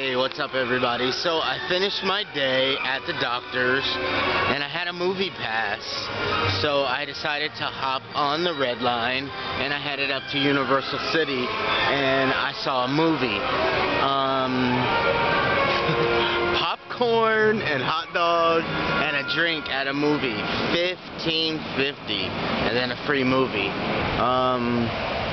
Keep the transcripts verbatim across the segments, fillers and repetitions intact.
Hey, what's up everybody? So I finished my day at the doctor's and I had a movie pass. So I decided to hop on the red line and I headed up to Universal City and I saw a movie. Um, popcorn and hot dogs and a drink at a movie. fifteen fifty and then a free movie. Um,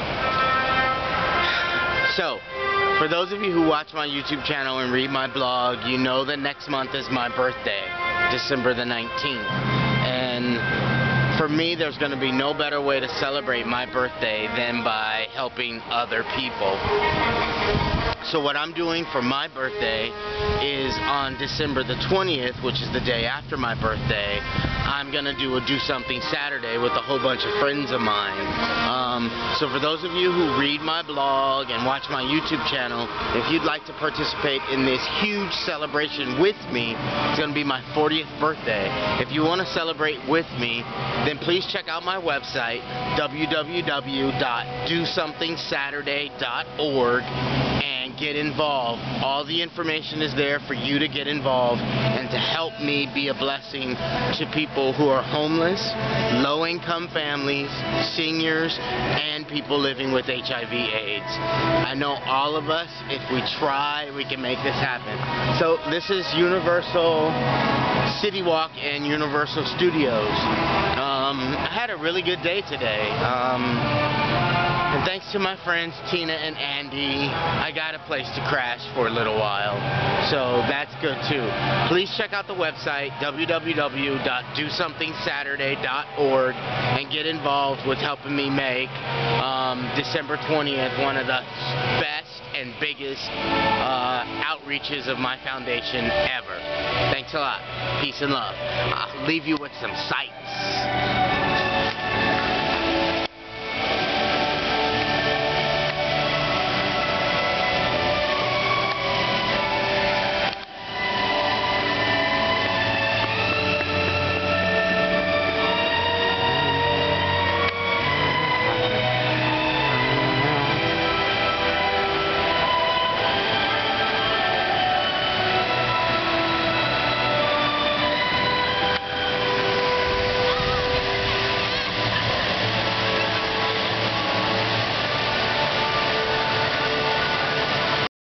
so for those of you who watch my YouTube channel and read my blog, you know that next month is my birthday, December the nineteenth. And for me, there's going to be no better way to celebrate my birthday than by helping other people. So what I'm doing for my birthday is on December the twentieth, which is the day after my birthday, I'm going to do a Do Something Saturday with a whole bunch of friends of mine. Um, so for those of you who read my blog and watch my YouTube channel, if you'd like to participate in this huge celebration with me, it's going to be my fortieth birthday. If you want to celebrate with me, then please check out my website, w w w dot do something saturday dot org, and get involved. All the information is there for you to get involved and to help me be a blessing to people who are homeless, low-income families, seniors, and people living with H I V AIDS. I know all of us, if we try, we can make this happen. So this is Universal City Walk and Universal Studios. Um, I had a really good day today. Um, And thanks to my friends Tina and Andy, I got a place to crash for a little while. So that's good too. Please check out the website, w w w dot do something saturday dot org, and get involved with helping me make um, December twentieth one of the best and biggest uh, outreaches of my foundation ever. Thanks a lot. Peace and love. I'll leave you with some sights.